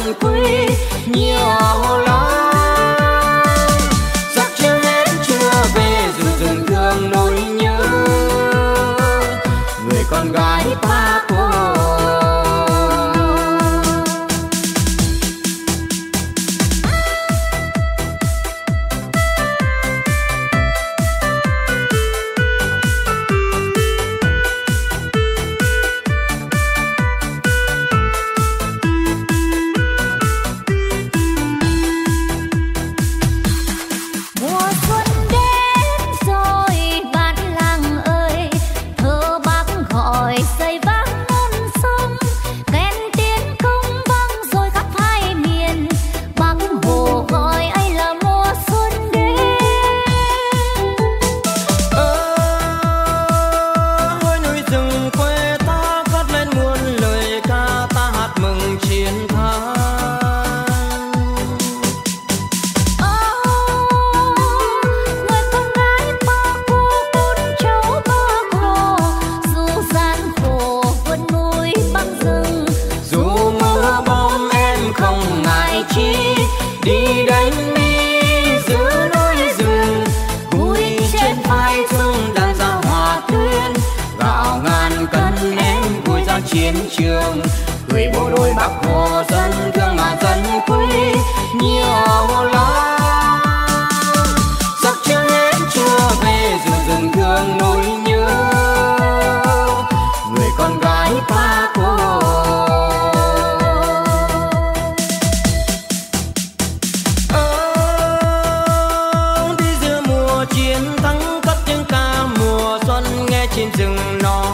dần quý nhiều lắm. Giặc chưa hết chưa về dù rừng thương nỗi nhớ người con gái ba cô. Chiến trường gửi bộ đội Bắc Hồ dân thương mà dân quý nhiều lắm. Giặc chưa hết chưa về dù rừng thương nỗi nhớ người con gái ba cô. Đi giữa mùa chiến thắng cất những ca mùa xuân nghe chim rừng nó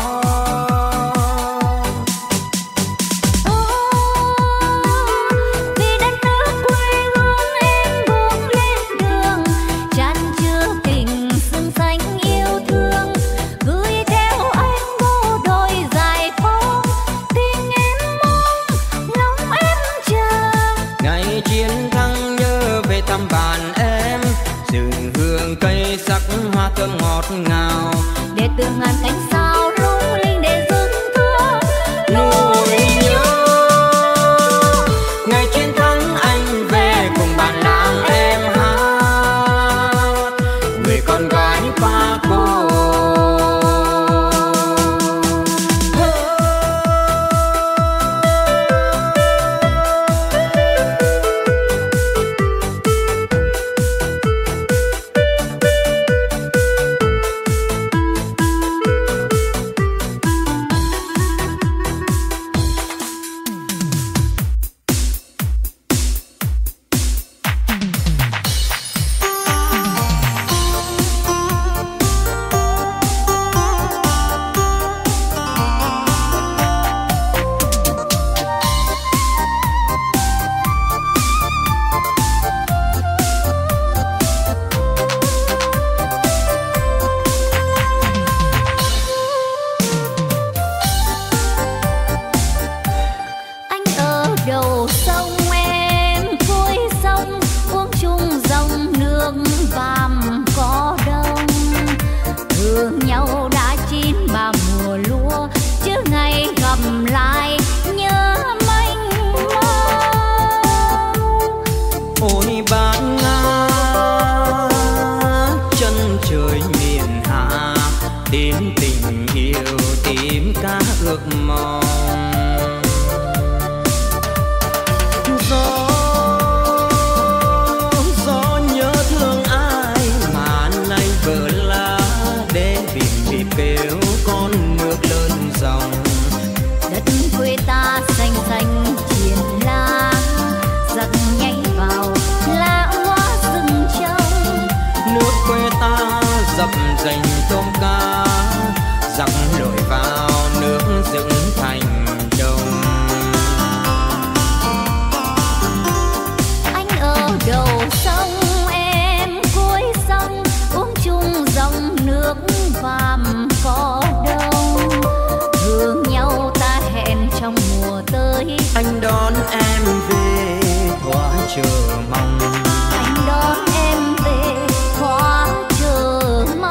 hoa thơm ngọt ngào để từ ngàn cánh sao lung linh để dâng thương nỗi nhớ ngày chiến thắng anh về cùng bản làng em hát người con gái ba cô. dập dành tôm cá giặc lội vào nước dựng thành đồng. Anh ở đầu sông em cuối sông uống chung dòng nước vàm cỏ đông, thương nhau ta hẹn trong mùa tới. Anh đón em về thỏa chờ mong, anh đón em về thỏa chờ mong.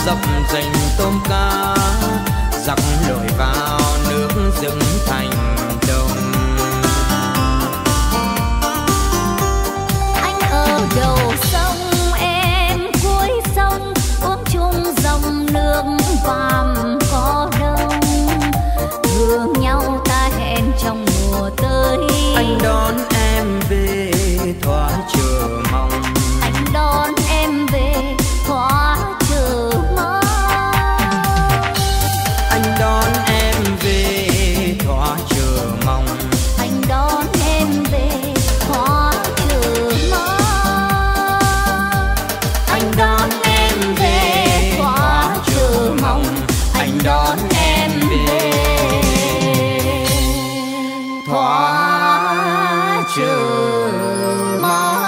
dọc dành tôm cá, giặc lội vào nước dựng thành đồng. Anh ở đầu sông em cuối sông, uống chung dòng nước vàm có đông. Thương nhau ta hẹn trong mùa tới, Anh đón em về thỏa chờ mong. anh đón em về thỏa chờ mong. Anh đón em về thỏa chờ mong. Anh đón em về thỏa chờ mong. Anh đón em về thỏa chờ mong. Anh đón em về thỏa chờ mong.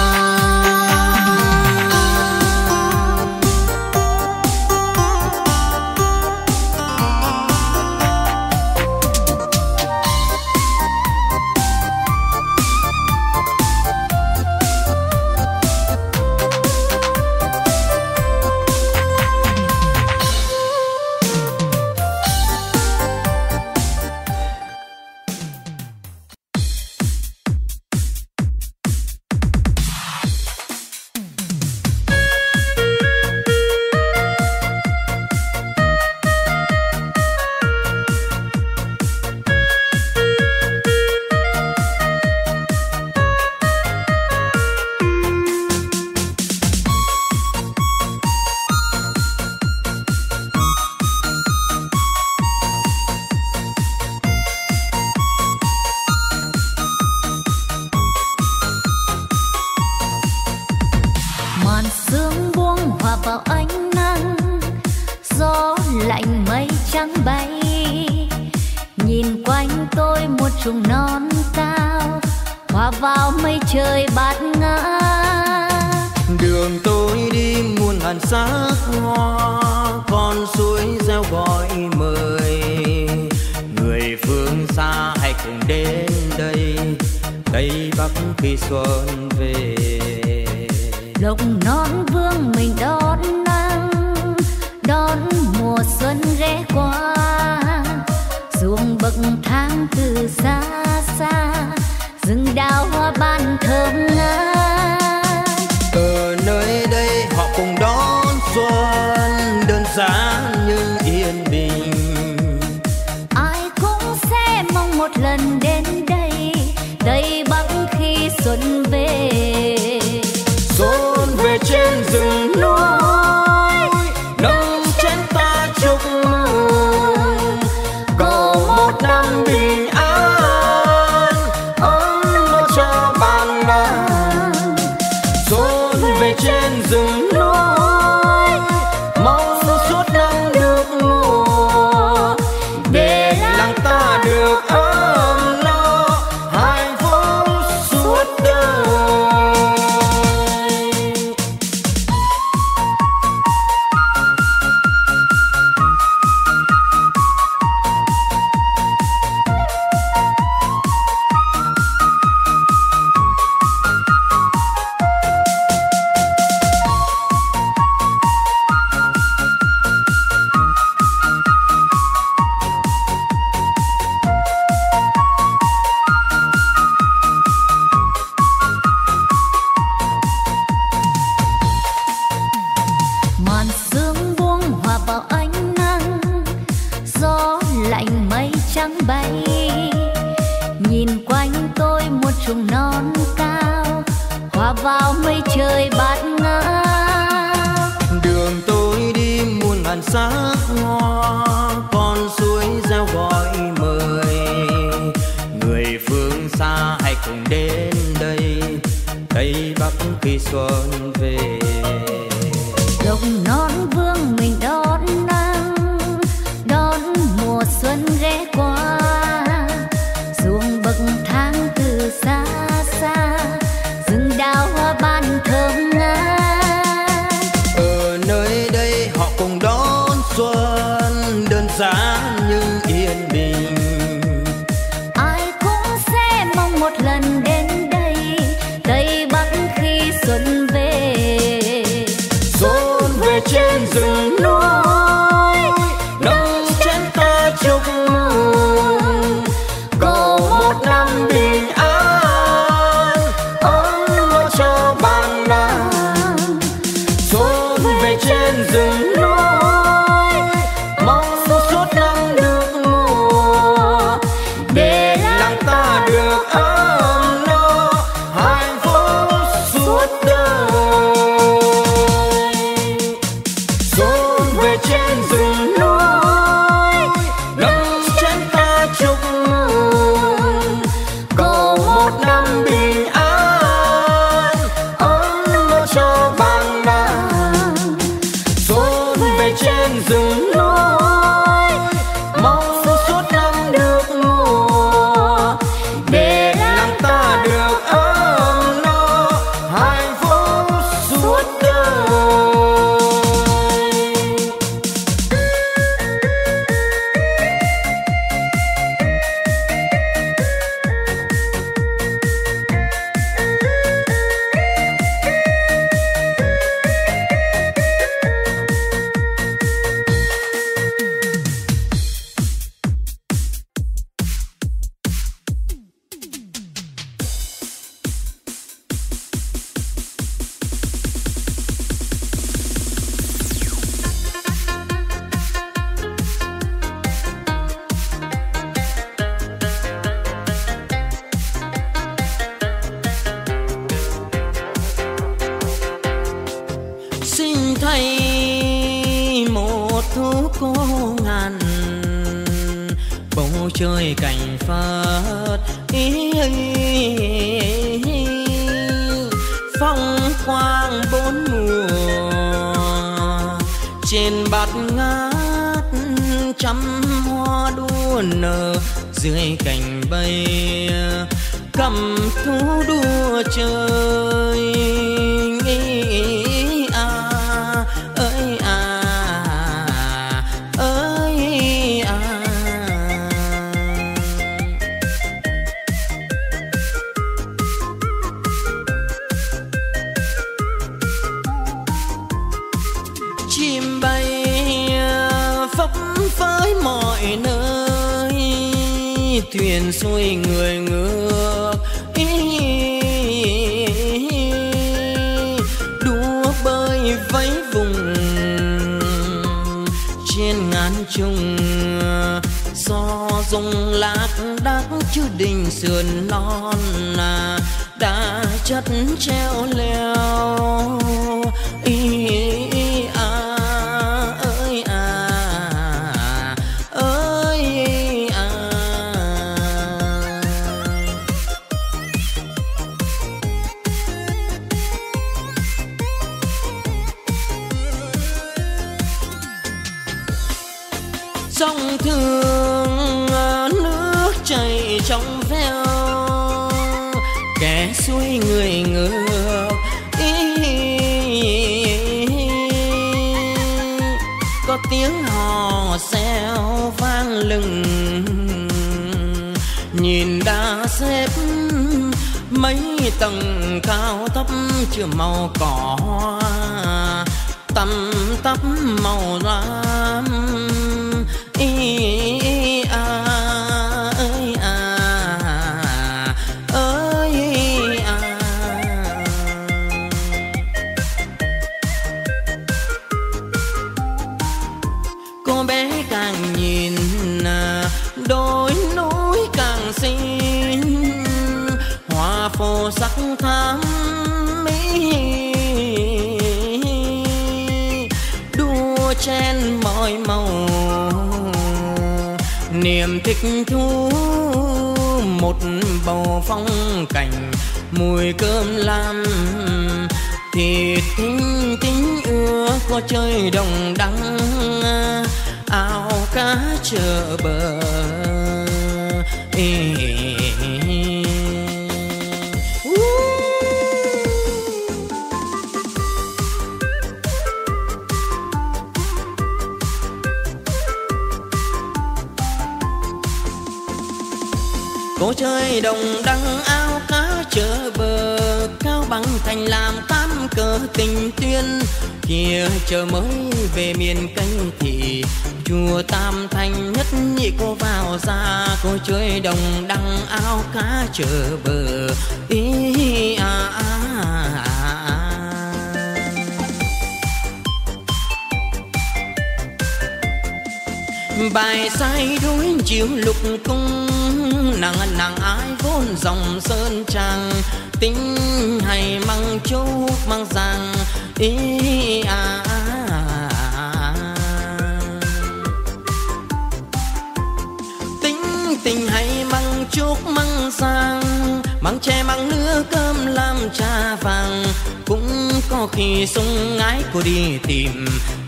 Màn sương buông hòa vào ánh nắng, gió lạnh mây trắng bay. Nhìn quanh tôi một chùm non cao, hòa vào mây trời bát ngát. Đường tôi đi muôn ngàn sắc hoa, con suối reo gọi mời. Người phương xa hãy cùng đến đây, Tây Bắc khi xuân về. Lộc non vương mình đón nắng, đón mùa xuân ghé qua. Xuống bậc thang từ xa xa, rừng đào hoa ban thơm ngát. Ở nơi đây họ cùng đón xuân, đơn giản nhưng yên bình. Ai cũng sẽ mong một lần đến đây, Tây Bắc khi xuân về. Xuân về trên rừng núi, nâng chén ta chúc mừng. Cầu một năm bình an, ấm no cho bạn làng. Xuân về trên rừng núi, mong suốt năm được mùa, để làng ta được ấm no, hạnh phúc suốt đời. Màn sương buông hòa vào ánh nắng, gió lạnh mây trắng bay. Nhìn quanh tôi một chùm non cao, hòa vào mây trời bát ngát. Đường tôi đi muôn ngàn sắc hoa, con suối reo gọi mời. Người phương xa hãy cùng đến đây, Tây Bắc khi xuân về. Lộc non vương mình đón nắng, đón mùa xuân ghé qua. Xuống bậc thang từ xa xa, rừng đào hoa ban thơm ngát. Ở nơi đây họ cùng đón xuân, đơn giản nhưng yên bình. Ai cũng sẽ mong một lần đến đây, Tây Bắc khi xuân về. Xuân về trên rừng núi, chơi cảnh phất phong quang bốn mùa trên bát ngát trăm hoa đua nở dưới cành bay cầm thú đua chơi ơi chim bay phấp phới mọi nơi thuyền xuôi người ngược đua bơi vẫy vùng trên ngàn trùng gió rung lạc đác chứ đình sườn non đã chất treo leo sông thương nước chảy trong veo kẻ xuôi người ngược có tiếng hò reo vang lừng nhìn đã xếp mấy tầng cao thấp chưa màu cỏ hoa tăm tắp màu lam cô bé càng nhìn đôi núi càng xinh hoa phô sắc thắm đua chen mọi màu niềm thích thú một bầu phong cảnh mùi cơm lam thịt thính tính ưa có chơi đồng đắng ao cá chợ bờ cô chơi đồng đăng ao cá chợ bờ cao bằng thành làm tam cờ tình tuyên kia chờ mới về miền Canh thì chùa Tam Thanh nhất nhị cô vào ra cô chơi đồng đăng ao cá chợ bờ bài say đuối chiều lục cung nàng ai vốn dòng sơn trang tính hay mang châu mang giang tình hay mang chúc mang giang mang chè mang nước cơm làm trà vàng cũng có khi sung ái cô đi tìm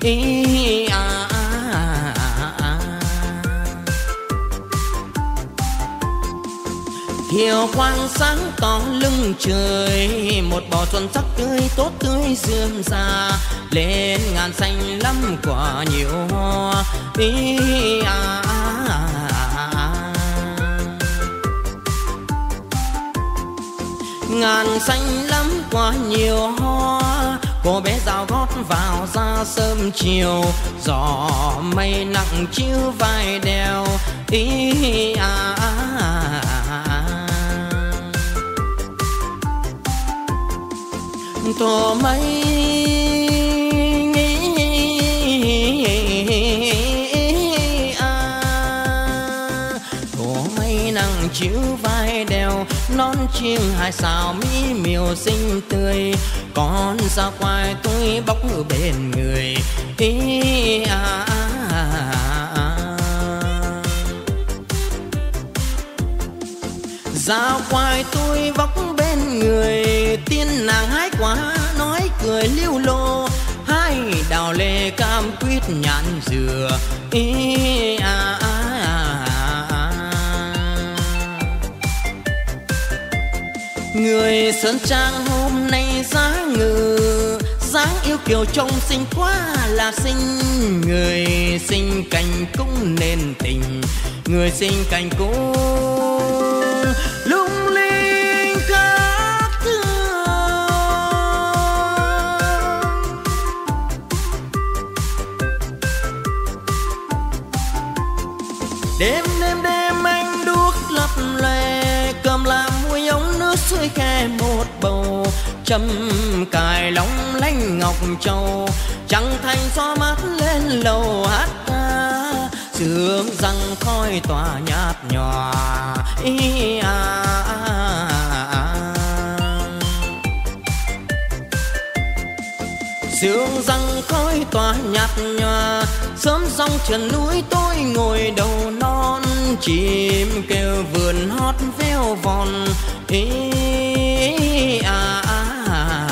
thiều quang sáng tỏ lưng trời một bò xuân sắc tươi tốt tươi rươm rà lên ngàn xanh lắm quả nhiều hoa ngàn xanh lắm quả nhiều hoa cô bé dạo gót vào ra sớm chiều gió mây nặng chiếu vai đèo tổ mây nắng chiếu vai đèo non chiêng hai sao mỹ miều xinh tươi con sao quai tôi bóc bên người Dạo quài tôi vóc bên người, tiên nàng hái quả nói cười lưu lô, hai đào lê cam quýt nhãn dừa. Ý à à à à. Người Sơn Trang hôm nay dáng ngừ, dáng yêu kiều trông xinh quá là xinh. Người xinh cành cũng nên tình, người xinh cành cũng lung linh khác thường. Đêm anh đuốc lập lòe, cầm làm mùi ống nước suối khe một bầu. Châm cài long lanh ngọc châu, trăng thanh gió mát lên lầu hát ca. Sương răng khói tỏa nhạt nhòa. Ý à à à. Sương răng khói tỏa nhạt nhòa, sớm sông trần núi tôi ngồi đầu non. Chim kêu vườn hót véo von. Ý à à à.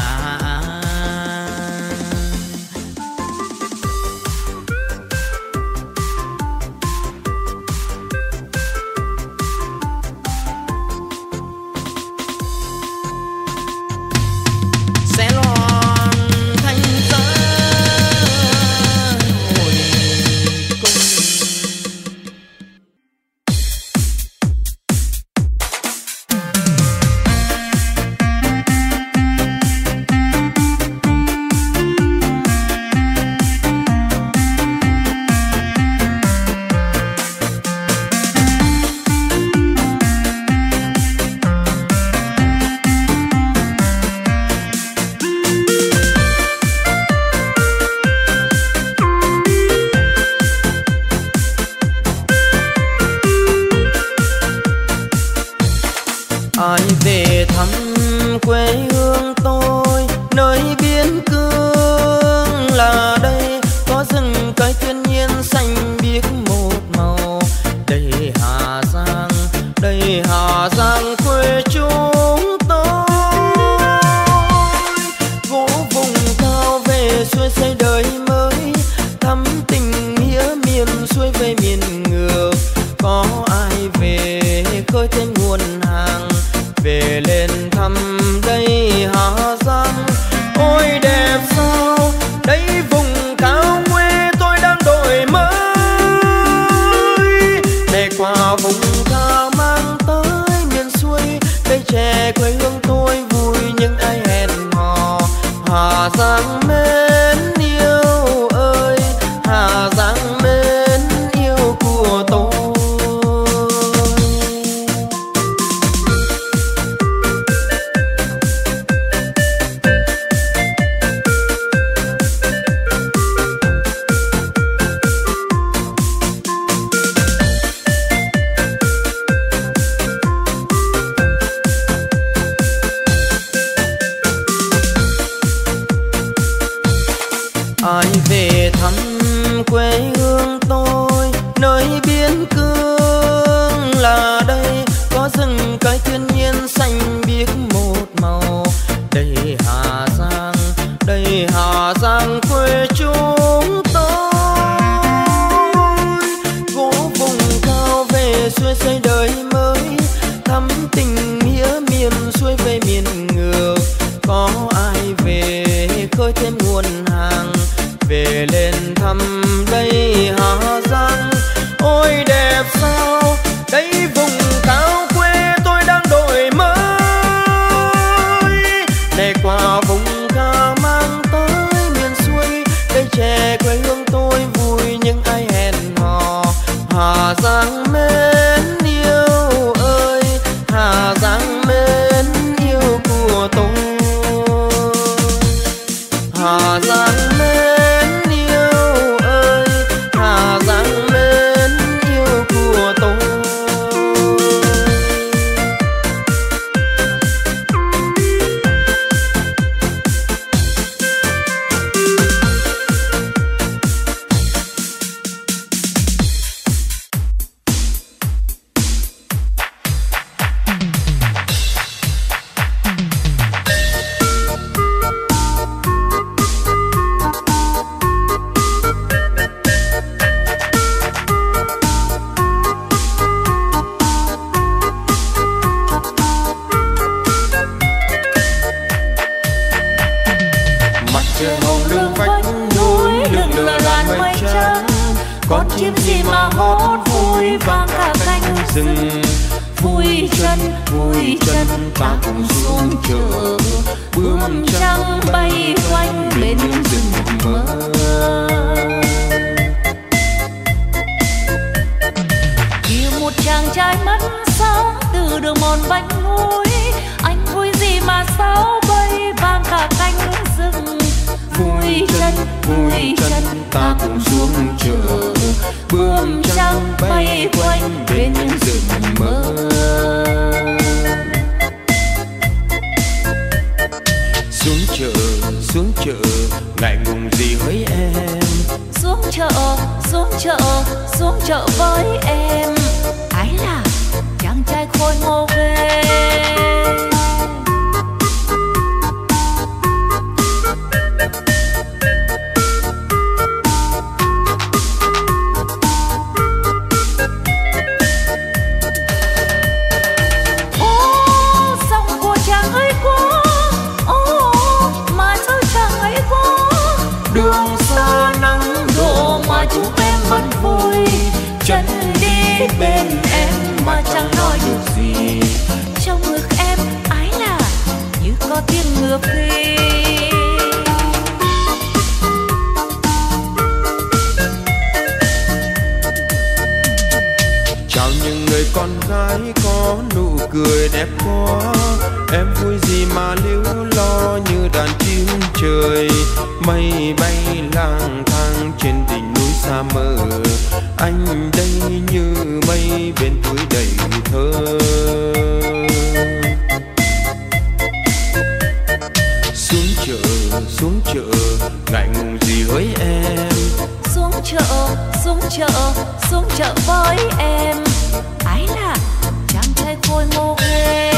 Ai về thăm quê hương tôi, nơi biên cương là đây, có rừng cây thiên nhiên xanh biếc một màu. Đây Hà Giang quê chúng tôi. Gỗ vùng cao về xuôi xây đời mới, thắm tình nghĩa miền xuôi về miền ngược. Có ai về khơi thêm nguồn hàng, về lên thăm đây Hà Giang. Ôi đẹp sao đây vùng cao quê tôi đang đổi mới. Để qua vùng cao mang tới miền xuôi, cây chè quê hương tôi vui những ai hẹn hò. Hà Giang mến yêu ơi, Hà Giang mến yêu của tôi. Ai về thăm quê hương tôi, nơi biên cương là đây, có rừng cây thiên nhiên xanh biếc một màu. Đây Hà Giang quê chúng tôi. Gỗ vùng cao về xuôi xây đời mới, thắm tình nghĩa miền xuôi về miền ngược. Có ai về khơi thêm nguồn hàng, về lên thăm đây Hà Giang. Ôi đẹp sao đây vùng cao quê tôi đang đổi mới. Để qua vùng cao mang tới miền xuôi, cây chè quê hương tôi vui những ai hẹn hò. Hà Giang mến yêu ơi, Hà Giang mến yêu của tôi. Hà Giang mến yêu ơi, Hà Giang mến yêu của tôi. Con chim gì mà hót vui vang cả cánh rừng. Vui chân ta cùng xuống chợ, bướm trắng bay quanh bên rừng mơ. Kia một chàng trai mắt sáng từ đường mòn vách núi, anh vui gì mà sao bay vang cả cánh rừng. Vui chân ta cùng xuống chợ, bướm trắng bay quanh bên rừng mơ. Xuống chợ ngại ngùng gì hỡi em. Xuống chợ với em. Ái là chàng trai khôi ngô ghê. Chúng em vẫn vui chân đi bên em mà chẳng nói được gì. Trong ngực em ái là như có tiếng ngựa phi. Chào những người con gái có nụ cười đẹp quá. Em vui gì mà liễu lo như đàn chim trời. Mây bay lang thang trên đỉnh núi xa mờ. Anh đây như mây bên tuổi đầy thơ. Xuống chợ ngại ngùng gì hỡi em. Xuống chợ với em. Ái là chàng trai khôi ngô ghê.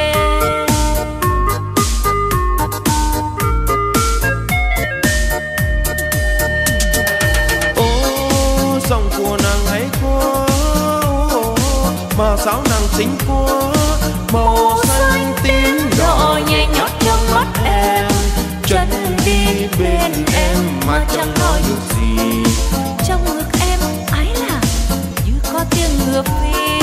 Dòng của nàng hay quá, mà sao nàng xinh quá. Màu xanh tím đỏ nhẹ nhót trong mắt em. Chân đi bên em mà chẳng nói được gì. Trong ngực em ái là như có tiếng ngựa phi.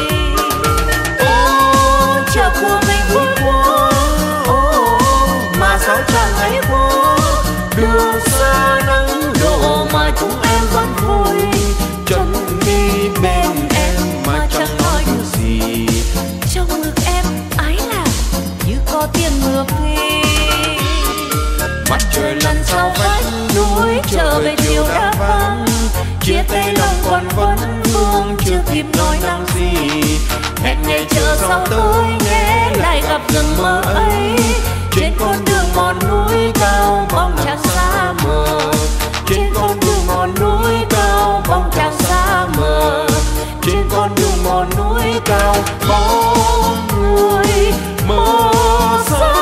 Chợ của mình vui quá, mà sao chẳng hay quá. Đường xa nắng đổ mà chúng em vẫn vui. Chân đi bên em mà chẳng nói được gì. Trong ngực em ái là như có tiếng ngựa phi. Mặt trời lặn sau vách núi trở về chiều đã vắng. Chia tay lòng còn vẫn vương chưa kịp nói năng gì. Hẹn ngày chờ sau tới ghé lại gặp rừng mơ ấy. Trên con đường mòn núi cao bóng trăng xa mờ. Trên con đường mòn núi cao bóng trăng xa mờ. Trên con đường mòn núi cao bóng người mơ xa.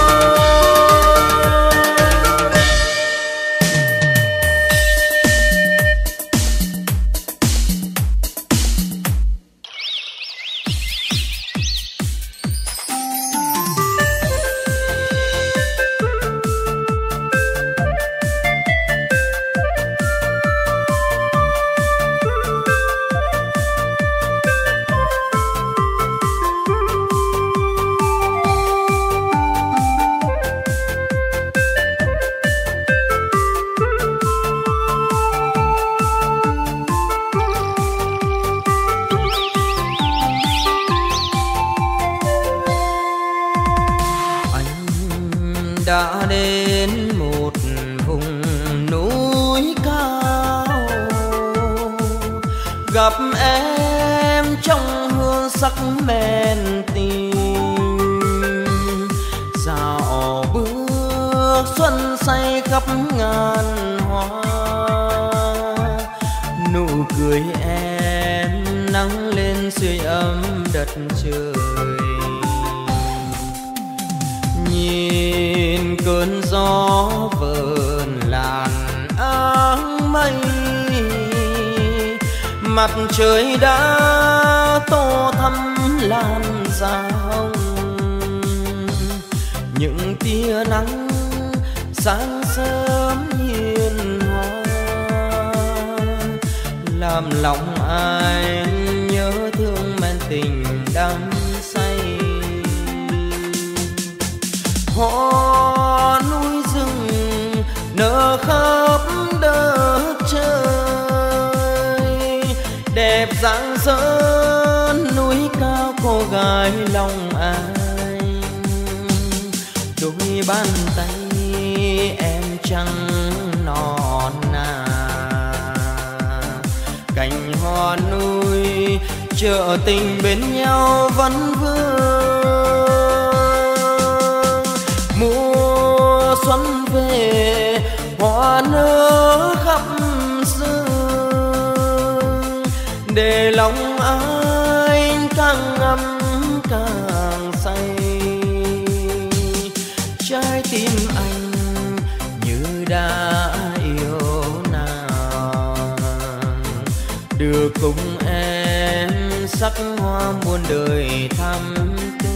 Đã đến một vùng núi cao, gặp em trong hương sắc men tình. Dạo bước xuân say khắp ngàn hoa, nụ cười em nắng lên sưởi ấm đất trời. Nhìn cơn gió vờn làn áng mây, mặt trời đã tô thắm lan da hồng. Những tia nắng sáng sớm hiền hòa làm lòng ai nhớ thương men tình đắm say. Hoa núi rừng nở khắp đất trời, đẹp rạng rỡ núi cao cô gái lòng anh. Đôi bàn tay em trắng non nà, cành hoa núi chợ tình bên nhau vẫn vương. Mùa xuân về hoa nở khắp rừng, để lòng anh càng ngắm càng say. Trái tim anh như đã yêu nàng, được cùng em sắc hoa muôn đời thắm tươi.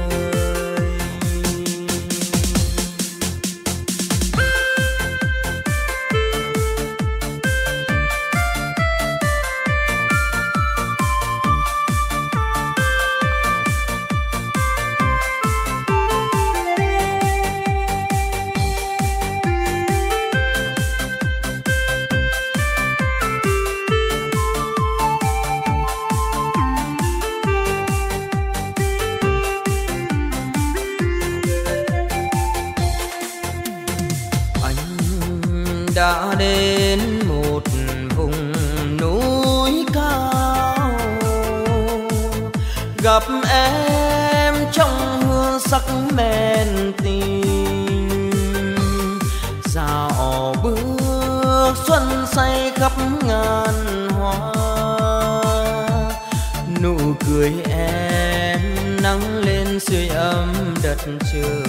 Đã đến một vùng núi cao, gặp em trong hương sắc men tình. Dạo bước xuân say khắp ngàn hoa, nụ cười em nắng lên sưởi ấm đất trời.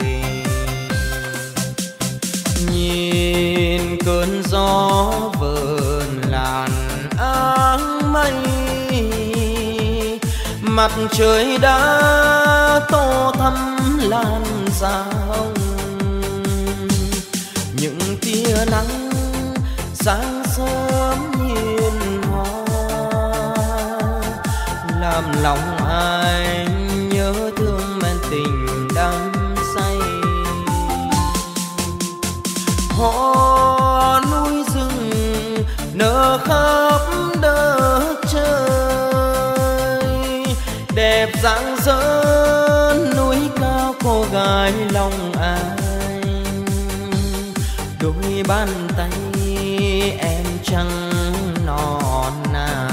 Nhìn cơn gió vờn làn áng mây, mặt trời đã tô thắm lan da hồng. Những tia nắng sáng sớm hiền hòa, làm lòng anh nhớ thương men tình đắm say. Hoa núi rừng nở khắp đất trời, đẹp rạng rỡ núi cao cô gái lòng anh. Đôi bàn tay em trắng non nà,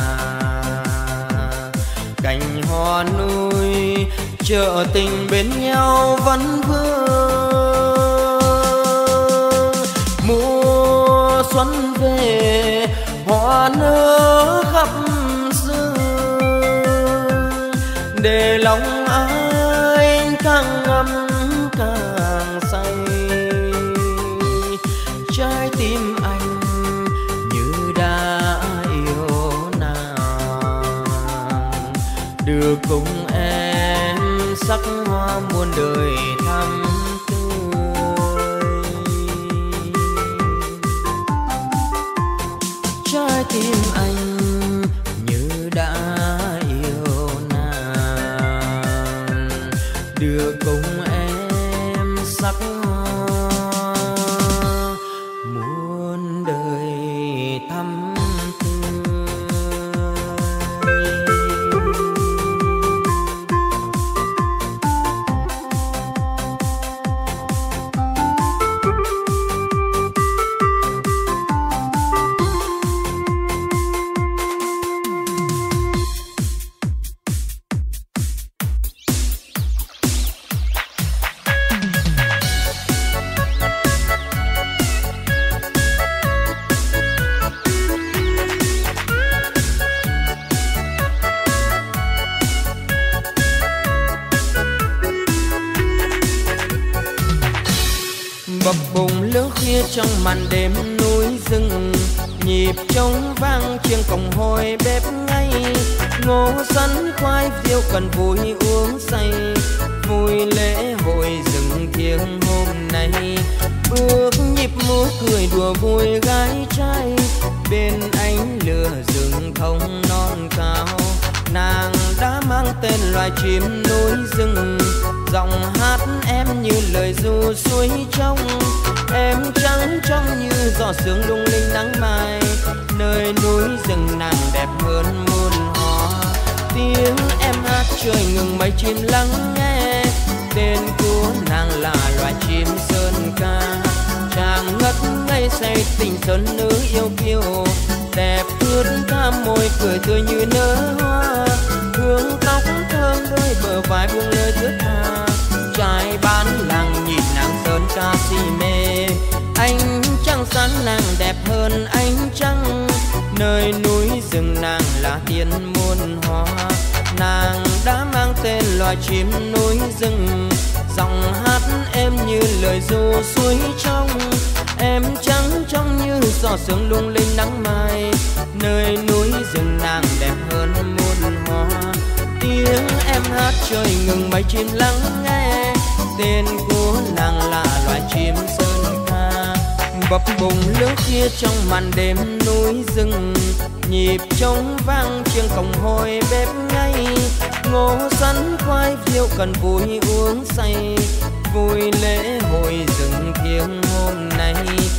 cành hoa núi chợ tình bên nhau vẫn vương. Mùa xuân về hoa nở khắp rừng, để lòng anh càng ngắm càng say. Trái tim anh như đã yêu nàng, được cùng em sắc hoa muôn đời thắm tươi. Trái tim anh như đã yêu nàng, đưa cùng em sắc hoa muôn đời thắm tươi. Bập bùng lửa khuya trong màn đêm núi rừng, nhịp trống vang chiêng cồng hồi bếp ngay. Ngô sắn khoai diêu cần vui uống say, vui lễ hội rừng thiêng hôm nay. Bước nhịp múa cười đùa vui gái trai, bên ánh lửa rừng chim núi rừng. Giọng hát em như lời ru suối trong, em trắng trong như giọt sương lung linh nắng mai. Nơi núi rừng nàng đẹp hơn muôn hoa. Tiếng em hát trời ngừng mấy chim lắng nghe. Tên của nàng là loài chim sơn ca. Chàng ngất ngây say tình sơn nữ yêu kiều, đẹp ướt thắm môi cười tươi như nở hoa. Hương tóc thơm đôi bờ vai buông lời thướt tha. Trai bán làng nhìn nàng sơn ca si mê. Ánh trăng sáng nàng đẹp hơn ánh trăng. Nơi núi rừng nàng là tiên muôn hoa. Nàng đã mang tên loài chim núi rừng. Giọng hát em như lời ru suối trong, em trắng trong như giọt sương lung linh nắng mai. Nơi núi rừng nàng đẹp hơn muôn hoa. Tiếng em hát trời ngừng mấy chim lắng nghe. Tên của nàng là loài chim sơn ca. Bập bùng lửa kia trong màn đêm núi rừng. Nhịp trống vang chiêng cồng hồi bếp ngay. Ngô sắn khoai phiêu cần vui uống say. Vui lễ hội rừng thiêng hôm nay.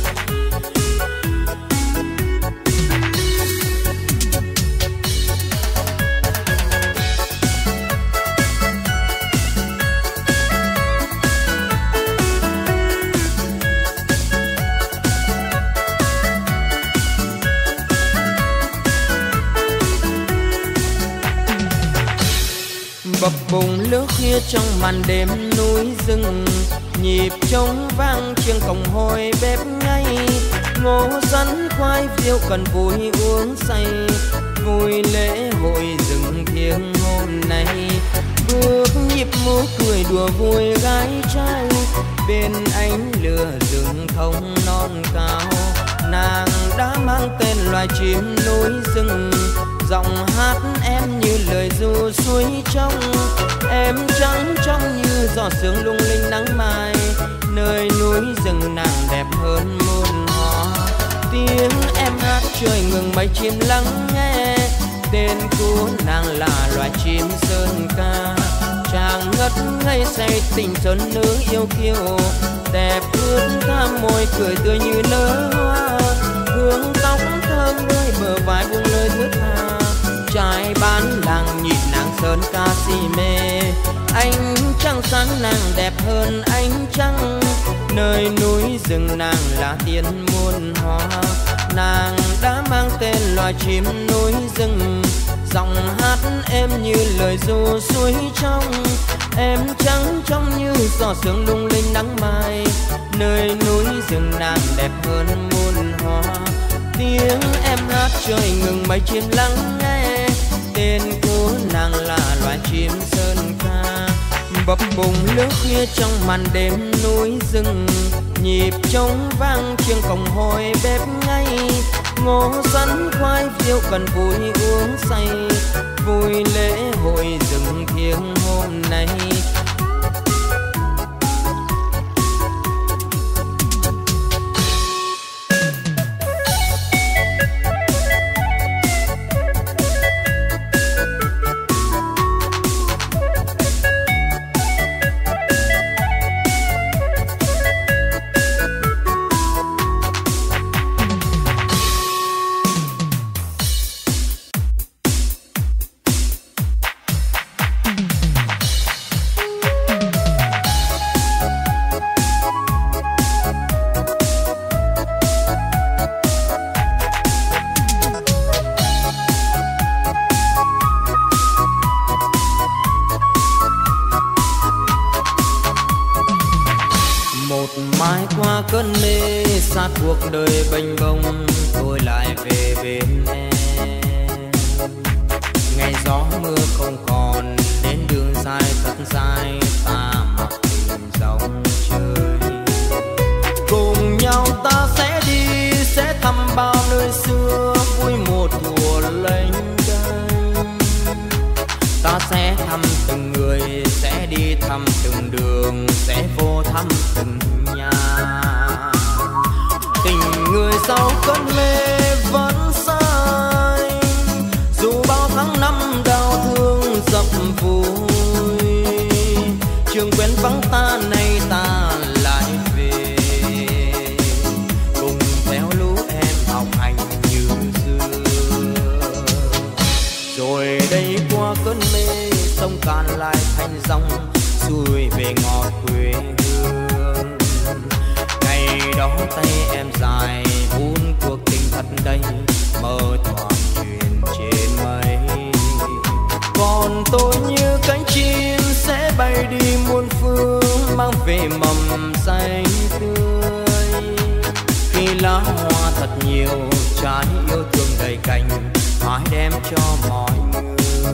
Bập bùng lửa khuya trong màn đêm núi rừng. Nhịp trống vang chiêng cồng hồi bếp ngay. Ngô sắn khoai phiêu cần vui uống say. Vui lễ hội rừng thiêng hôm nay. Bước nhịp múa cười đùa vui gái trai. Bên ánh lửa rừng thông non cao. Nàng đã mang tên loài chim núi rừng. Giọng hát em như lời ru suối trong, em trắng trong như giọt sương lung linh nắng mai. Nơi núi rừng nàng đẹp hơn muôn hoa. Tiếng em hát trời ngừng mấy chim lắng nghe. Tên của nàng là loài chim sơn ca. Chàng ngất ngây say tình sơn nữ yêu kiều, đẹp ướt thắm môi cười tươi như nở hoa. Hương tóc thơm đôi bờ vai buông lời thướt tha. Trai bán làng nhìn nàng sơn ca si mê. Ánh trăng sáng nàng đẹp hơn ánh trăng. Nơi núi rừng nàng là tiên muôn hoa. Nàng đã mang tên loài chim núi rừng. Giọng hát em như lời ru suối trong, em trắng trong như giọt sương lung linh nắng mai. Nơi núi rừng nàng đẹp hơn muôn hoa. Tiếng em hát trời ngừng mấy chim lắng nghe. Tên của nàng là loài chim sơn ca. Bập bùng lửa khuya trong màn đêm núi rừng. Nhịp trống vang chiêng cồng hồi bếp ngay. Ngô sắn khoai phiêu cần vui uống say. Vui lễ hội rừng thiêng hôm nay. Cơn mê xa cuộc đời bênh bông, tôi lại về bên em. Ngày gió mưa không còn, đến đường dài thật dài, ta mặc tình dòng chơi. Cùng nhau ta sẽ đi, sẽ thăm bao nơi xưa, vui một mùa lênh đênh. Ta sẽ thăm từng người, sẽ đi thăm từng đường, sẽ vô thăm từng nhà. Tình người sau cơn mê vẫn say, dù bao tháng năm đau thương dập vùi. tay em dài buôn cuộc tình thật đây, mơ thoáng chuyện trên mây. Còn tôi như cánh chim sẽ bay đi muôn phương, mang về mầm xanh tươi. Khi lá hoa thật nhiều, trái yêu thương đầy cành, hãy đem cho mọi người.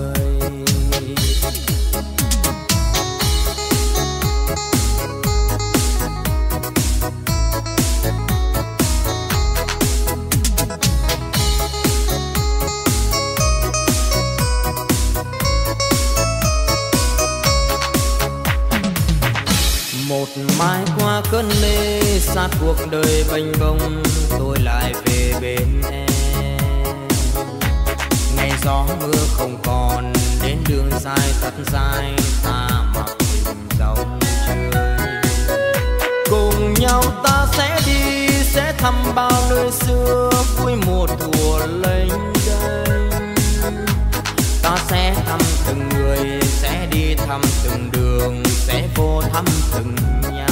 Một mai qua cơn mê xa cuộc đời bênh bông, tôi lại về bên em. Ngày gió mưa không còn, đến đường dài thật dài, ta mặc tình dòng chơi. Cùng nhau ta sẽ đi, sẽ thăm bao nơi xưa, vui một thùa lênh đênh. Ta sẽ thăm từng người, sẽ đi thăm từng đường, sẽ vô thăm từng nhà.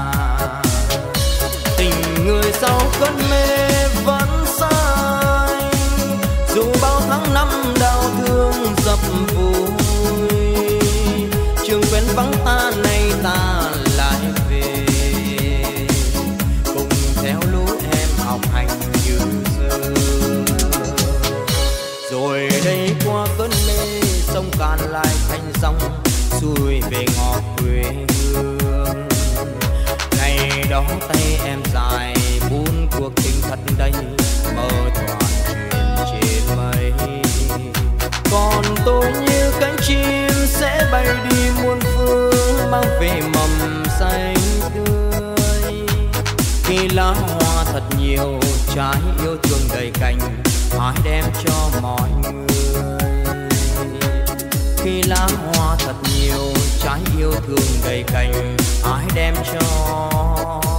Tình người sau cơn mê vẫn sai, dù bao tháng năm đau thương dập vùi. Trường quên vắng ta, nay ta lại về, cùng theo lối em học hành như xưa. Rồi đây qua cơn mê, sông Càn lại thành dòng, xuôi về ngõ quê hương. Ngày đó tay em dài buôn cuộc tình thật đây, mơ thoáng chuyện trên mây. Còn tôi như cánh chim sẽ bay đi muôn phương, mang về mầm xanh tươi. Khi lá hoa thật nhiều, trái yêu thương đầy cành, hãy đem cho mọi người. Khi lá hoa thật nhiều, trái yêu thương đầy cành, hãy đem cho mọi người.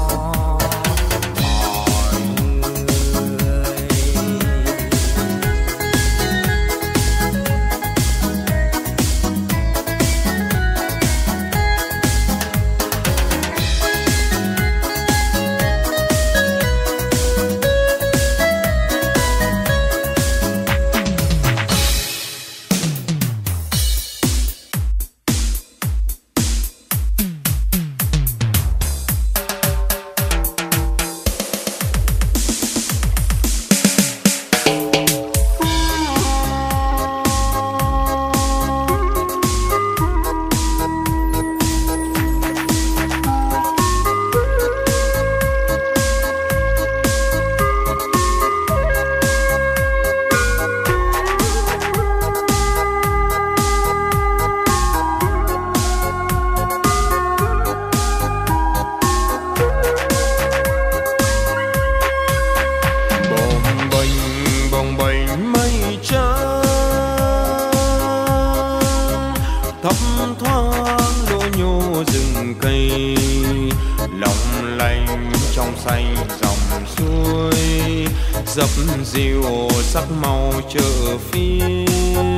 Dập dìu sắc màu chợ phiên.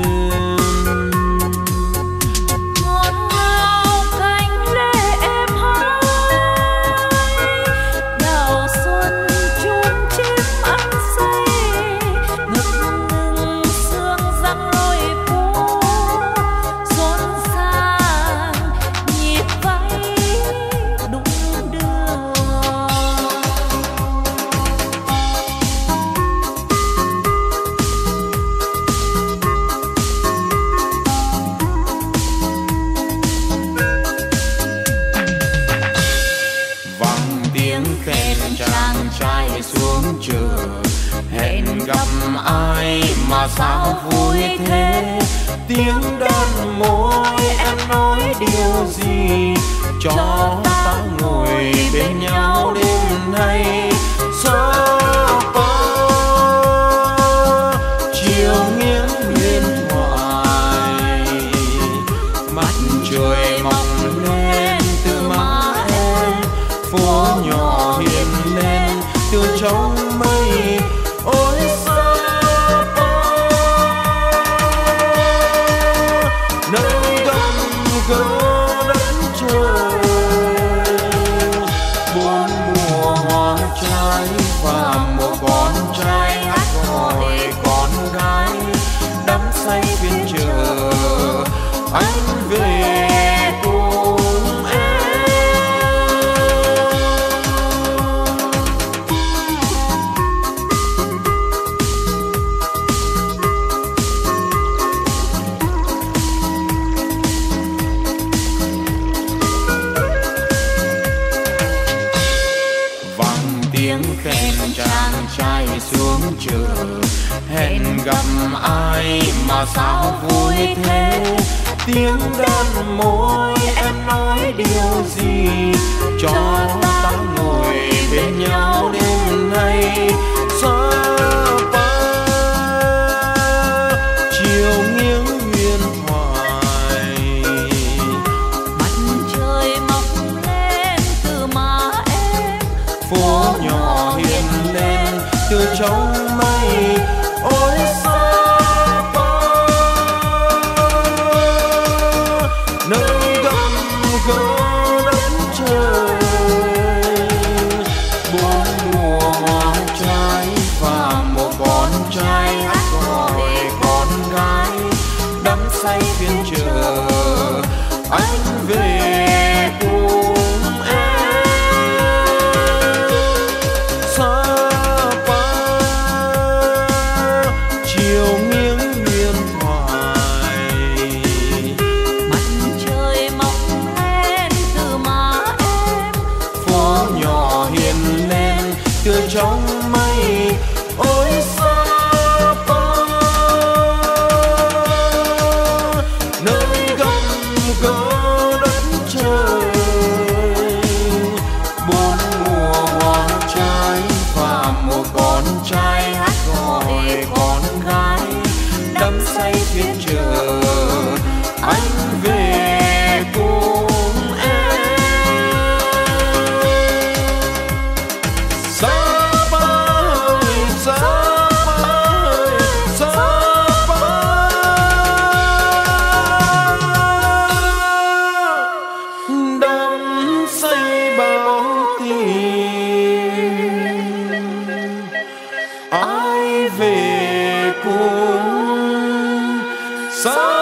Ngọt ngào cánh lê em hái, đào xuân chun chim ăn say, ngực ngừng sương răng lối phố, rộn ràng nhịp váy đung đưa. Chàng trai xuống chợ hẹn gặp ai mà sao vui thế, tiếng đàn môi em nói điều gì cho ta ngồi bên nhau đêm nay. Sao có chiều nghiêng huyền thoại, mặt trời mọc lên từ má em, phố nhỏ hiện lên từ trong mây. Ôi Sapa, nơi gấm gỡ đất trời, bốn mùa hoa trao trai xuống chợ. Hẹn gặp ai mà sao vui thế, tiếng đàn môi em nói điều gì, cho ta ngồi bên nhau đêm nay. Sapa chiều nghiêng huyền thoại, mặt trời mọc lên từ má em, phố nhỏ hiện lên từ trong mây. Ôi Sapa nơi gầm gỡ đất trời, bốn mùa hoa trái và một con trai hát gọi con gái. Đắm say phiên chờ anh về cùng em. Sapa chiều nghiêng huyền thoại, mặt trời mọc lên từ má em, phố nhỏ hiện lên từ trong mây. Ôi Sapa nơi gầm gỡ đất trời, bốn mùa hoa trái và một con trai hát gọi con gái. Đắm say phiên chờ anh về cùng em. Sapa ơi, Sapa ơi, Sapa đắm say bao tình, ai về cùng Sapa.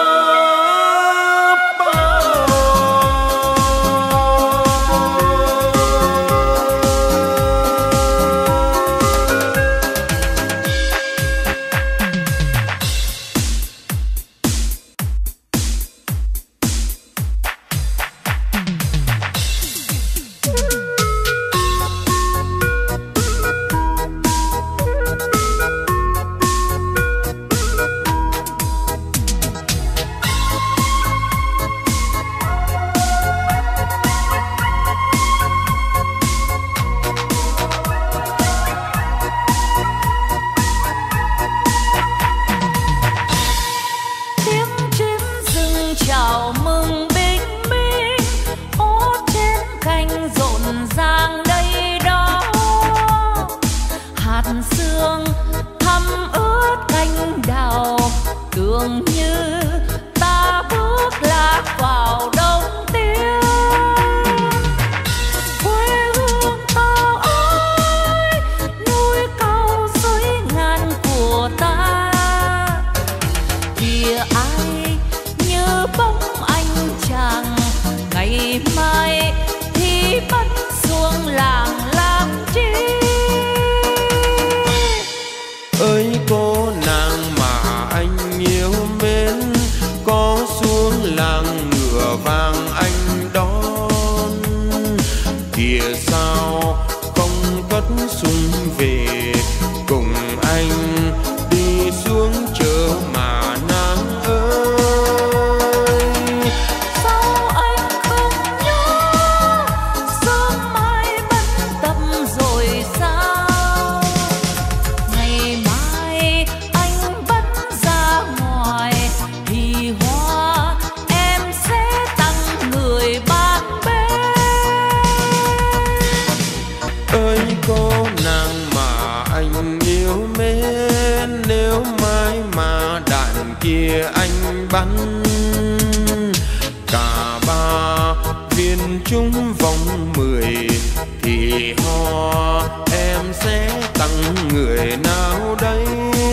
tiếng chim rừng chào mừng bình minh, hót trên cành rộn ràng đây đó. Hạt sương thấm ướt cành đào, tưởng như ta bước lạc vào đông tiên. Quê hương ta ơi, núi cao dưới ngàn của ta, kìa ai như bóng anh chàng. Ngày mai thì bắt xuống làng làm chi. Ơi cô nàng mà anh yêu mến, có xuống làng ngựa vàng anh đón. Kìa sao không cất súng về cùng anh, đi xuống chợ mà nàng ơi. Sao anh không nhớ sớm mai bận tâm rồi sao? Ngày mai anh vẫn ra ngoài thì hoa em sẽ tặng người ban bên. Ơi cô nàng mà anh yêu mến, nếu mai mà đạn kia anh bắn, cả ba viên trúng vòng 10 thì hoa em sẽ tặng người nào đây?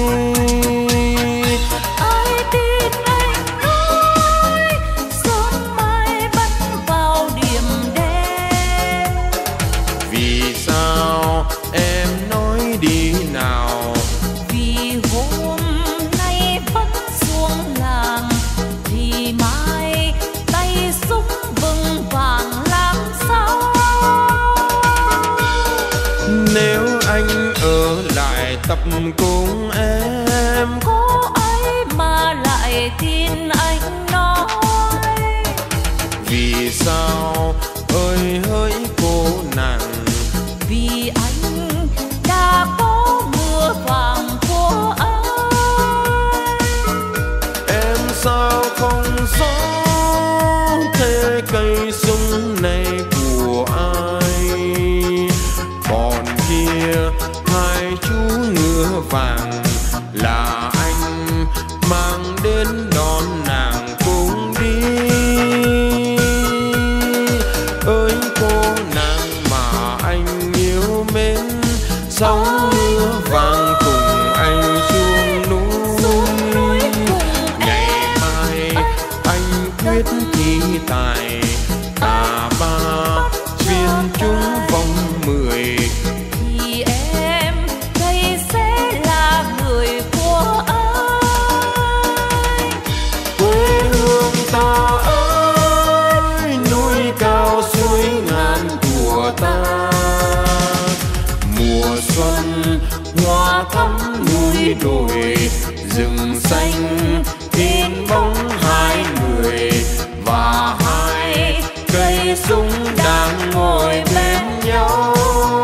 Ai tin anh nói sớm mai bắt vào điểm đen. Vì sao em nói đi nào? Vì hôm nay vẫn xuống làng thì mai tay súng vững vàng làm sao? Nếu anh ở lại tập cùng em. Cô ấy mà lại tin anh nói. Vì sao ơi hỡi cô nàng? Vì anh đã có mưa vàng của anh. Em sao không rõ thế cây súng này của ai? Còn kia hai chú ngựa vàng là anh mang đến đón nàng cùng đi. Ơi cô nàng mà anh yêu mến, sóng mưa vàng cùng anh xuống núi. Ngày mai anh quyết thi tài cả ba viên trúng vòng 10. Thì em đây sẽ là người của anh. Quê hương ta ơi, núi cao suối ngàn của ta. Mùa xuân hoa thắm núi đồi, rừng xanh in bóng hai người và hai cây súng đang ngồi bên nhau.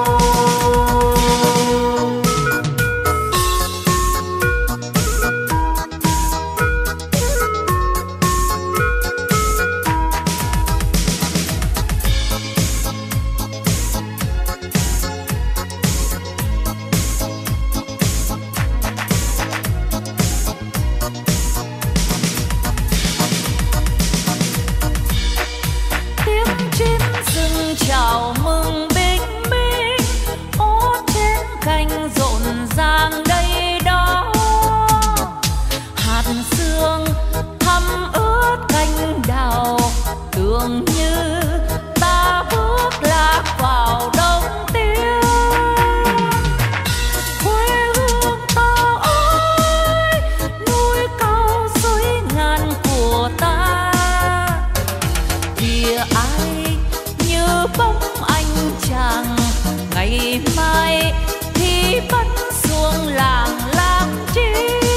Tiếng chim rừng chào mừng bình minh, ô trên cành rộn ràng đây đó. Hạt sương thấm ướt cành đào, tưởng như ta bước lạc vào đông tiên. Quê hương ta ơi, núi cao suối ngàn của ta. Kìa ai như bóng anh chàng, ngày mai thì vẫn xuống làng làm chi.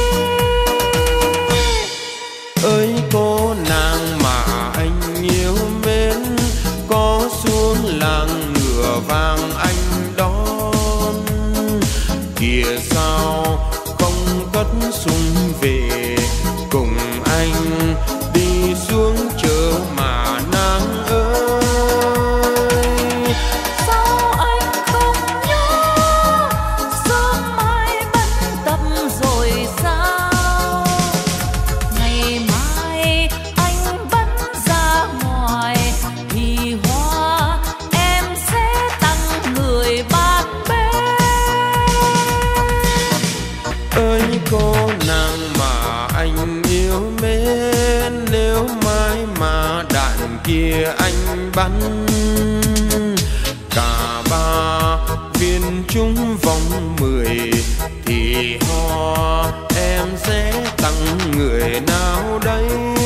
Ơi cô nàng mà anh yêu mến, có xuống làng ngựa vàng anh đón. Kìa sao không cất súng về cùng anh đi xuống chợ mà nàng ơi. Sao anh không nhớ sớm mai bận tập rồi sao? Ngày mai anh vẫn ra ngoài thì hoa em sẽ tặng người bạn bên. Ơi cô nàng mà anh yêu mến, nếu mai mà đạn kia anh bắn cả ba viên trúng vòng 10 thì hoa em sẽ tặng người nào đây?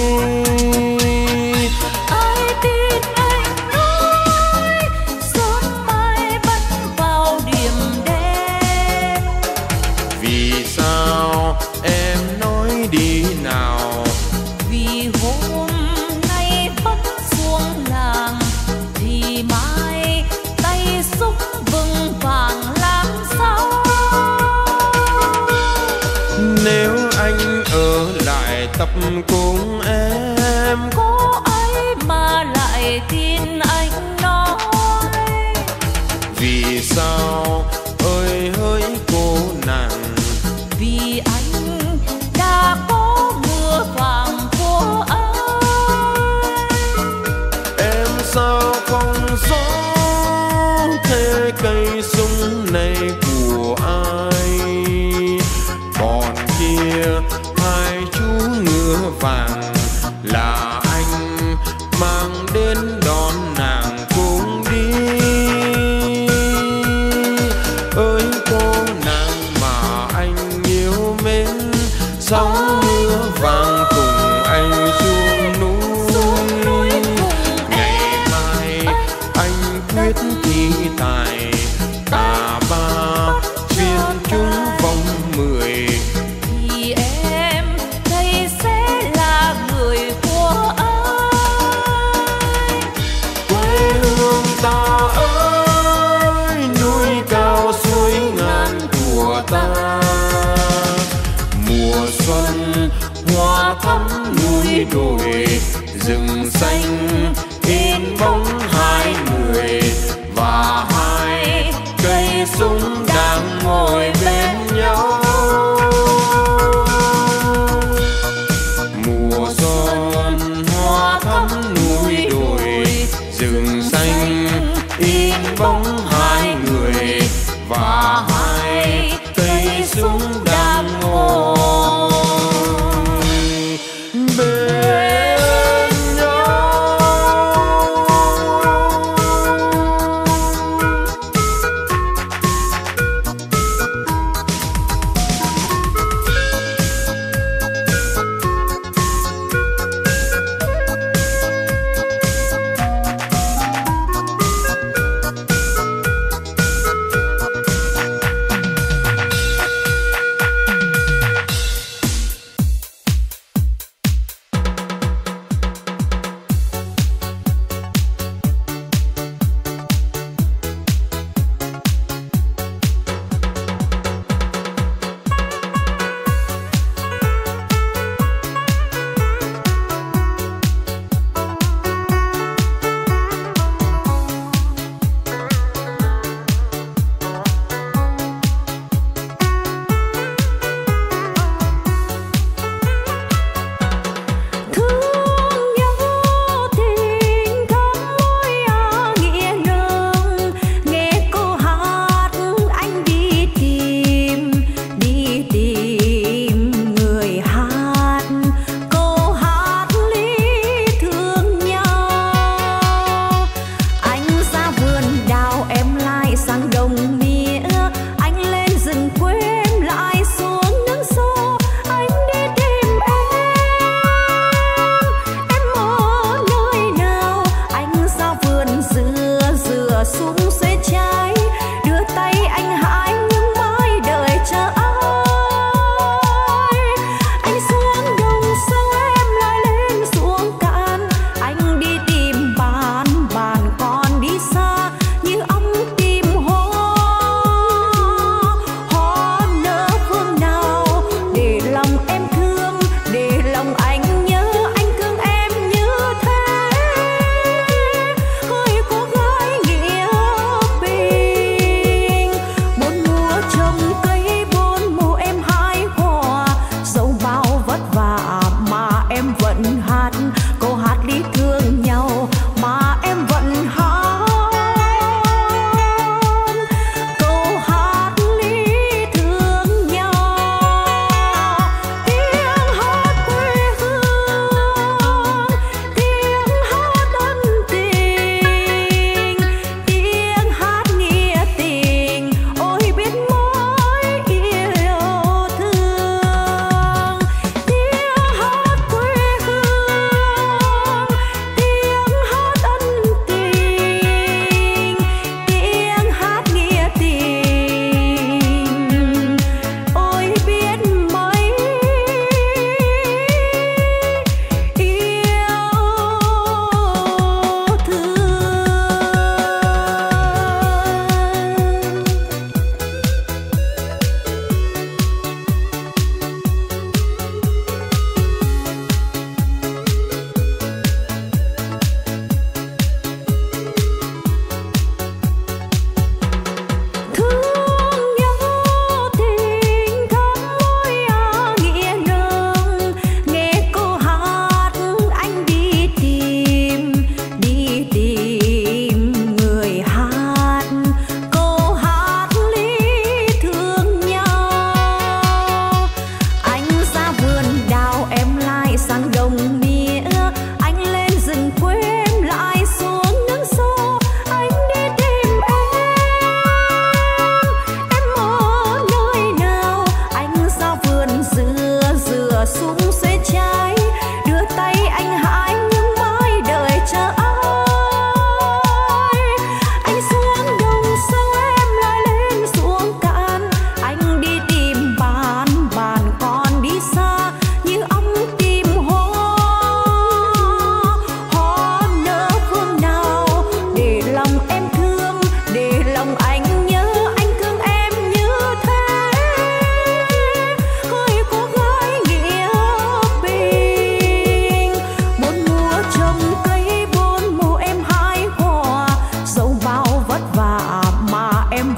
Ai tin anh nói sớm mai bắt vào điểm đen. Vì sao em nói đi nào? Vì hôm nay vẫn xuống làng thì mai tay xúc vững vàng làm sao? Nếu anh ở lại tập cùng em, Cô ấy mà lại tin anh nói. vì sao ơi hỡi cô nàng? Vì anh đã có mưa vàng của anh. Em sao không rõ thế cây súng này của ai? Còn kia hai chú ngựa vàng là anh mang đến đón nàng cùng đi. Ơi cô nàng mà anh yêu mến, sóng mưa vàng cùng anh xuống núi. Ngày mai anh quyết thi tài cả ba viên trúng vòng núi đồi rừng xanh in bóng hai người và hai cây súng đang ngồi bên nhau. Mùa xuân hoa thắm núi đồi rừng xanh in bóng hai người và hai cây súng đang ngồi bên nhau.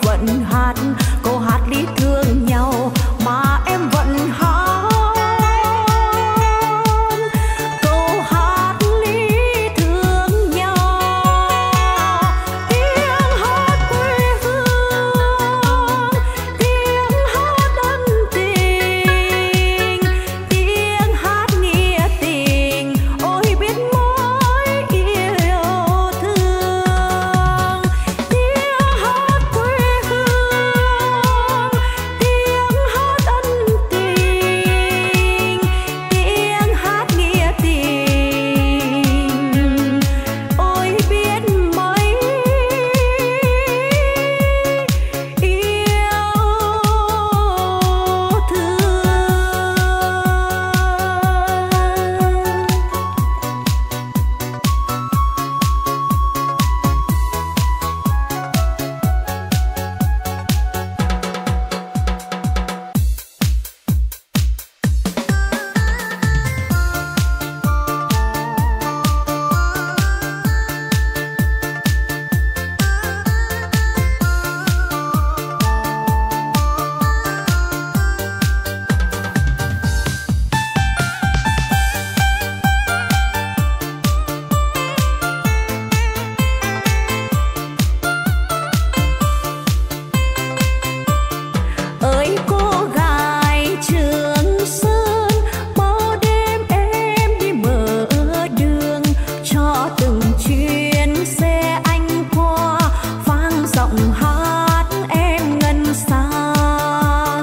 vẫn hát câu hát lý thương nhau, mà em vẫn hát câu hát lý thương nhau. Tiếng hát quê hương, tiếng hát ân tình, tiếng hát nghĩa tình, ôi biết mỗi yêu thương. Tiếng hát quê hương, tiếng hát ân tình, tiếng hát nghĩa tình, ôi biết mấy yêu thương. Ơi cô gái Trường Sơn, bao đêm em đi mở đường cho từng chuyến xe anh qua, vang giọng hát em ngân sang.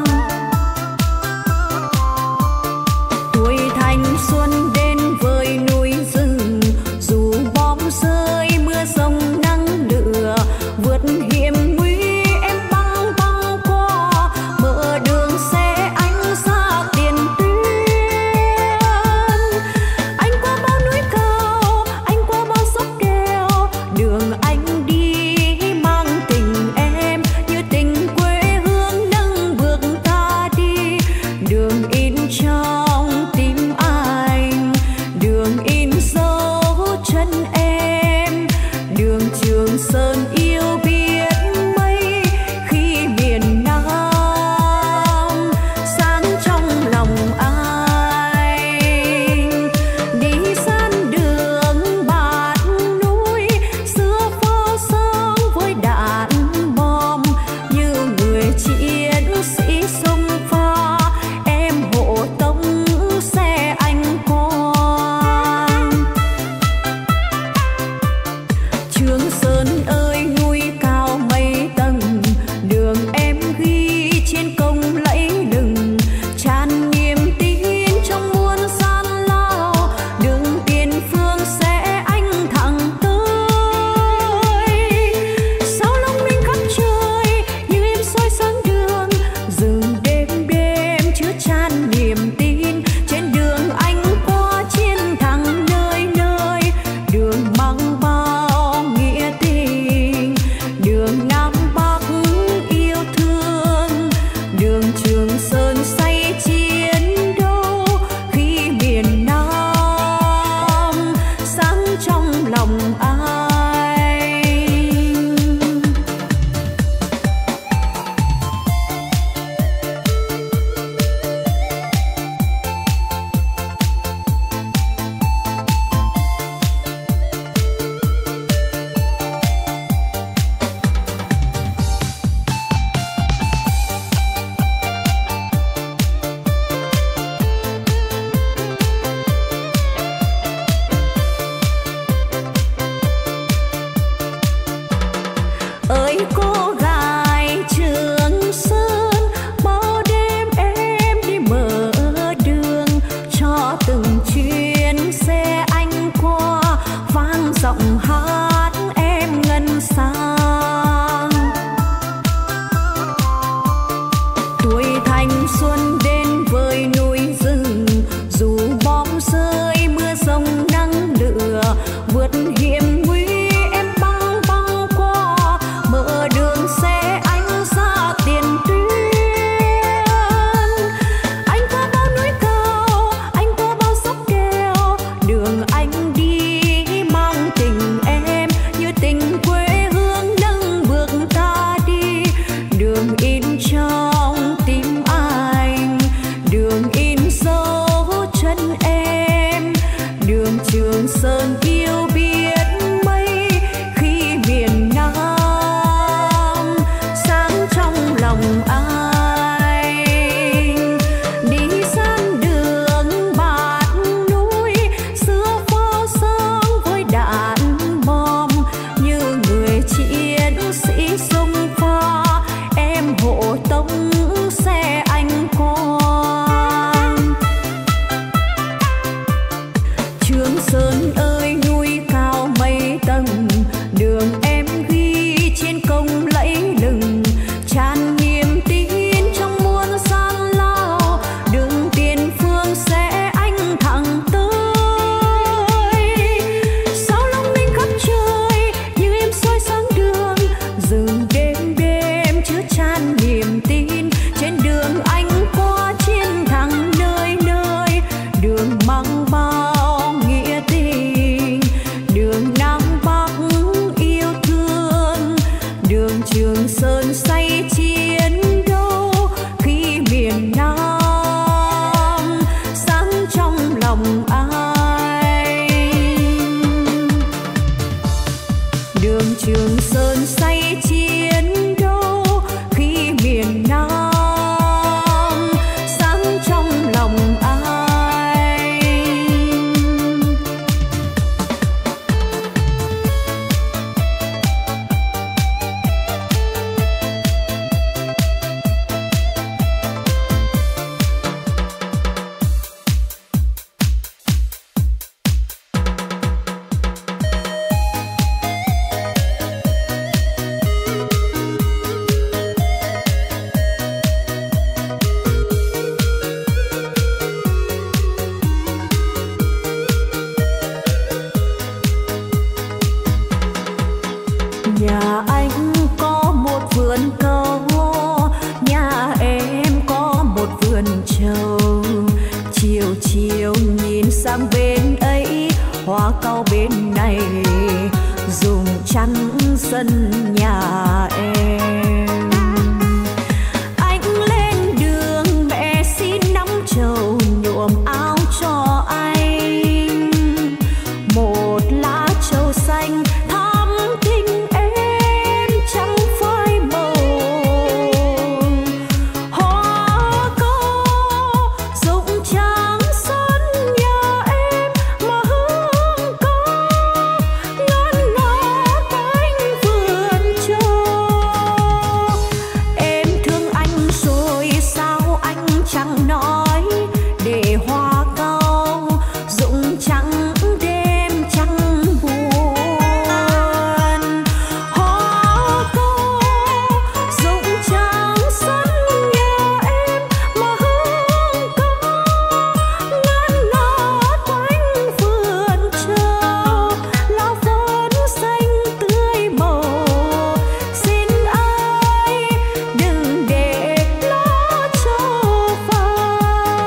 Tuổi thanh xuân đến với núi rừng, dù bom rơi mưa rông nắng lửa, vượt hiểm nguy em băng băng qua, mở đường xe anh ra tiền tuyến. Anh qua bao núi cao, anh qua bao dốc keo, đường anh đi mang tình Trường Sơn say chiến đấu khi miền Nam sáng trong lòng ai. Đường Trường Sơn say chiến đấu khi miền Nam sáng trong lòng ai. Nhà anh có một vườn câu, nhà em có một vườn trầu. Chiều chiều nhìn sang bên ấy, hoa cau bên này dùng chắn sân nhà em. Anh lên đường mẹ xin nắm trầu nhuộm áo cho anh. Một lá trầu xanh thắm thinh em chẳng phai màu. Hoa cau rụng trắng sân nhà em mà hương có ngát ngát cánh vườn trầu. Em thương anh rồi sao anh chẳng nói, để hoa cau rụng trắng đêm chẳng buồn. Hoa cau rụng trắng sân nhà em mà hương có ngát ngát quanh vườn trầu. Lá phấn xanh tươi màu, xin ai đừng để lá trầu phai.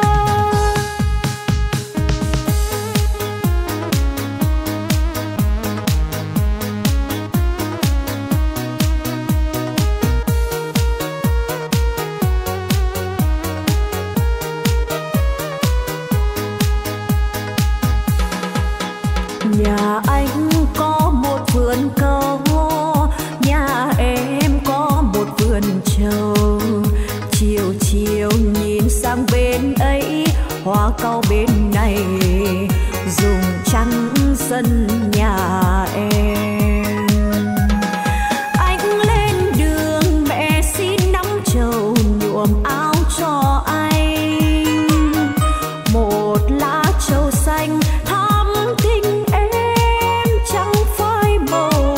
Nhà anh có một vườn câu, nhà em có một vườn trầu. Chiều chiều nhìn sang bên ấy, hoa cau bên này dùng chắn sân nhà em. Anh lên đường mẹ xin nắm trầu nhuộm áo cho anh. Một lá trầu xanh thắm thinh em chẳng phai màu.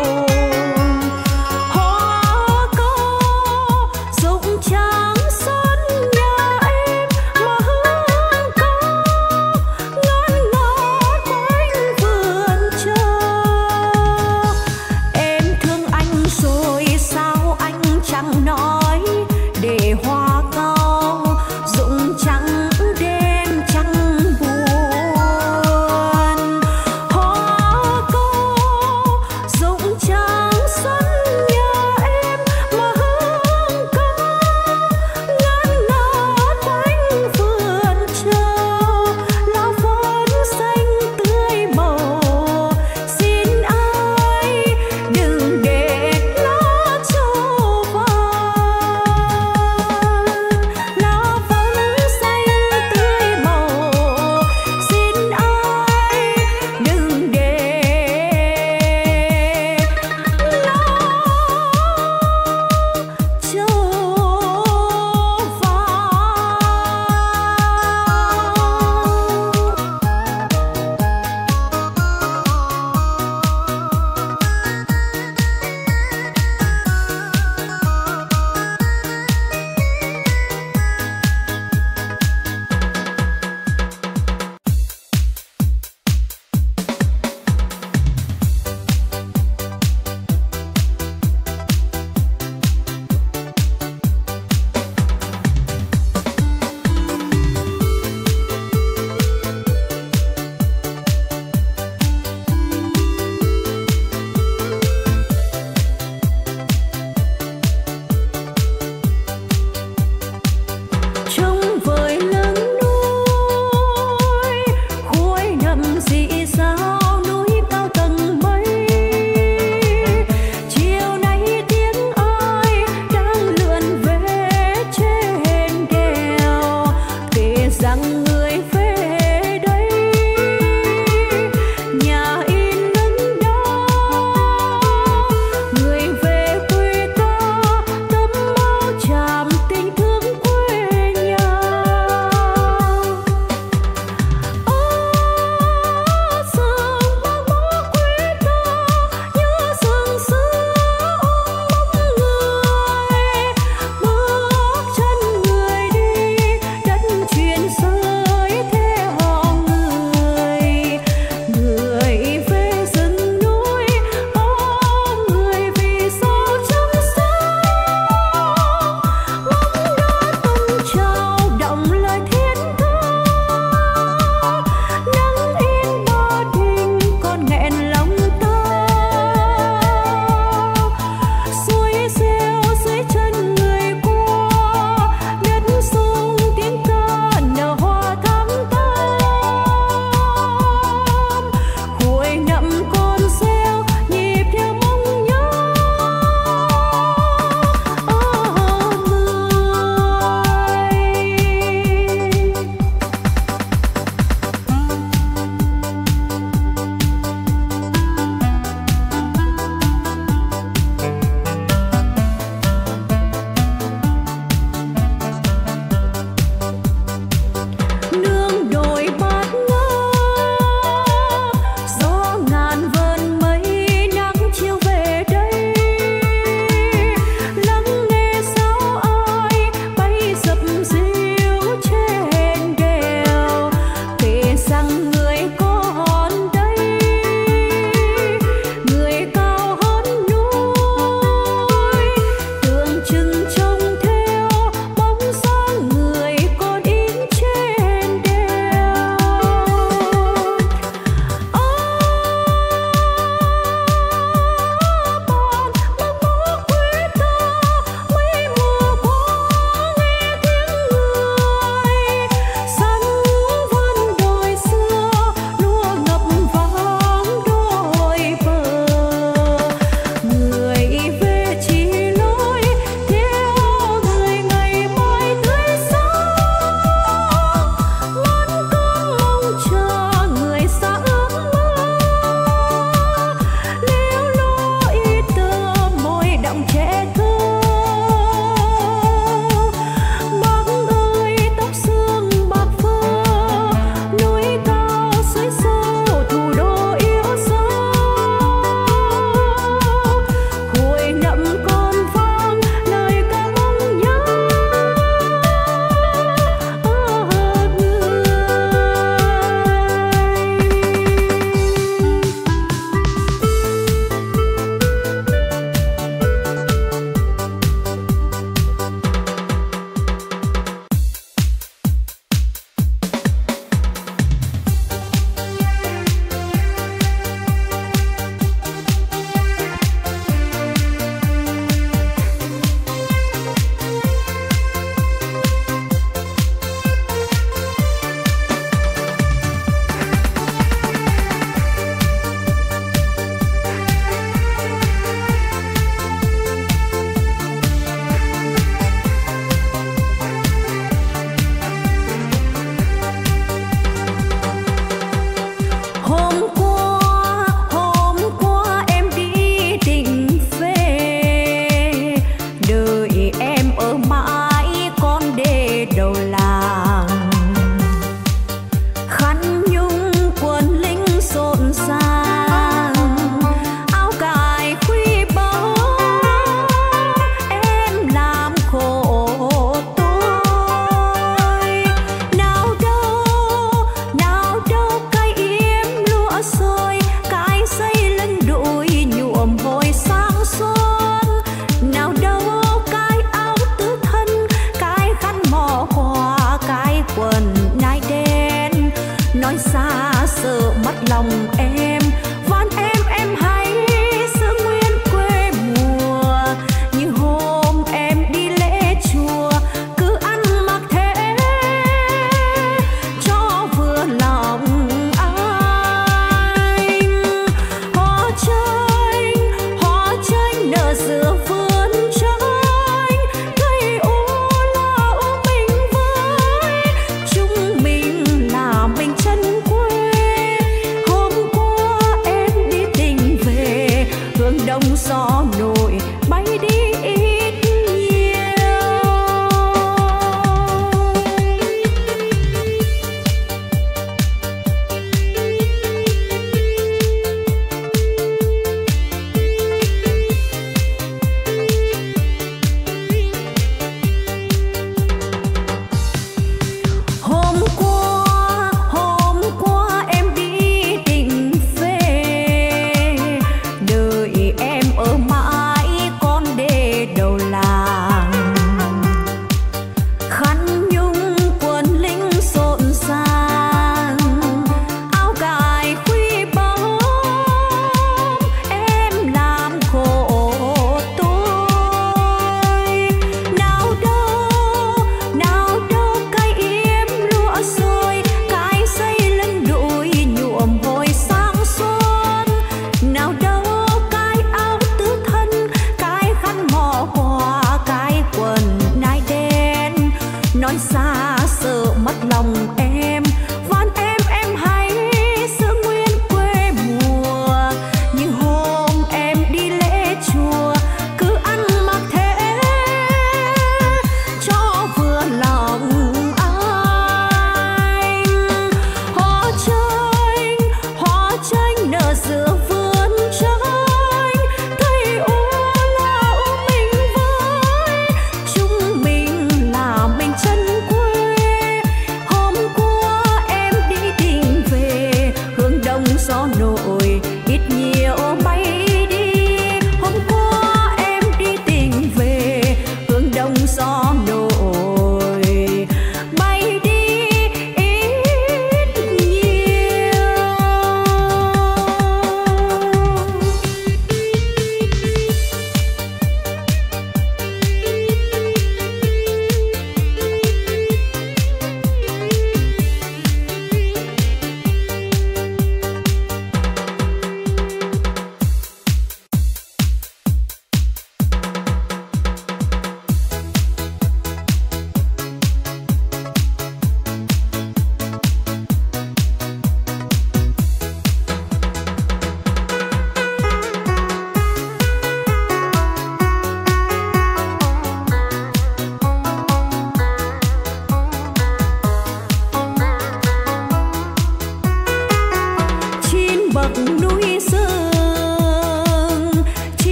Hoa cau rụng trắng sân nhà em mà hương có ngát ngát quanh vườn trầu. Em thương anh rồi sao anh chẳng nói, để hoa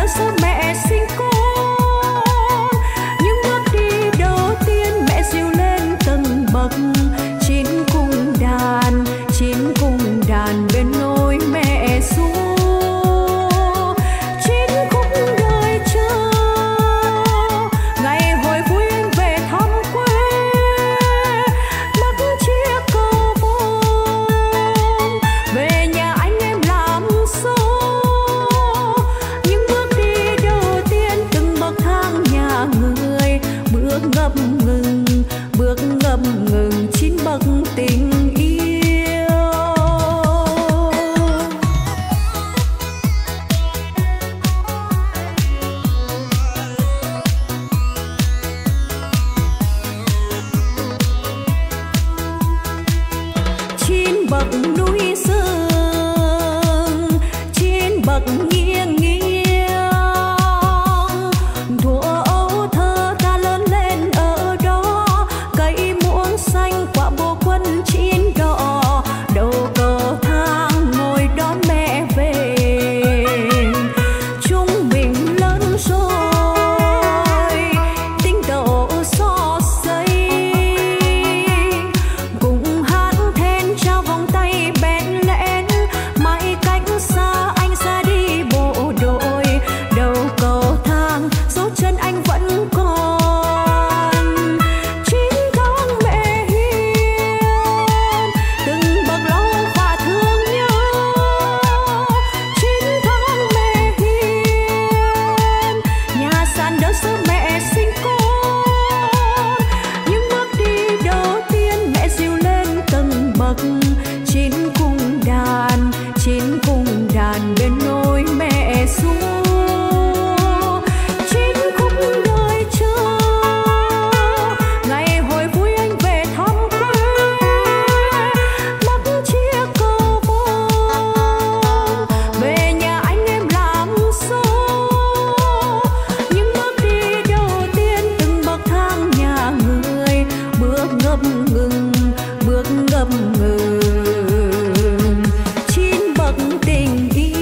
sơ mẹ sinh con. Những bước đi đầu tiên mẹ dìu lên từng bậc, chín cung đàn bên nôi mẹ ru. Chín khúc đời chờ ngày hồi vui anh về thăm quê, bắc chia cầu vồng về nhà anh em làm dâu. Những bước đi đầu tiên từng bậc thang nhà người, bước ngập ngừng chín bậc tình yêu. Chín bậc núi rừng, chín bậc nghiêng nghiêng. Thuở ấu thơ ta lớn lên ở đó, cây muỗng xanh quả bồ quân chín đỏ, đầu cầu thang ngồi đón mẹ về. Chúng mình lớn rồi, tinh đầu xo xay, cùng hát then trao vòng tay bén lén. Mãi cách xa anh ra đi bộ đội, đầu cầu thang dấu chân anh vẫn còn. Chín tháng mẹ hiền, từng bậc lâu và thương nhớ. Chín tháng mẹ hiền, nhà sàn đơn sơ mẹ sinh con. Những bước đi đầu tiên mẹ dìu lên từng bậc, chín cung đàn bên nôi mẹ ru. Chín khúc đời chờ ngày hồi vui anh về thăm quê, bắc chia cầu vồng về nhà anh em làm dâu. Những bước đi đầu tiên từng bậc thang nhà người, bước ngập ngừng chín bậc tình yêu.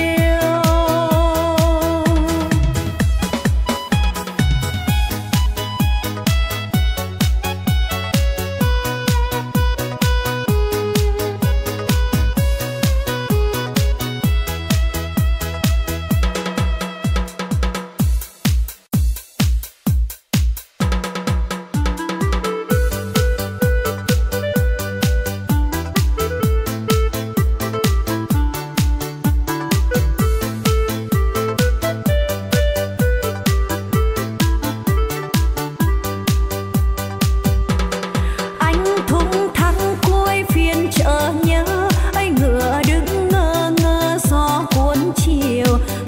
Anh thùng thắng cuối phiên chợ nhớ, anh ngựa đứng ngơ ngơ gió cuốn chiều.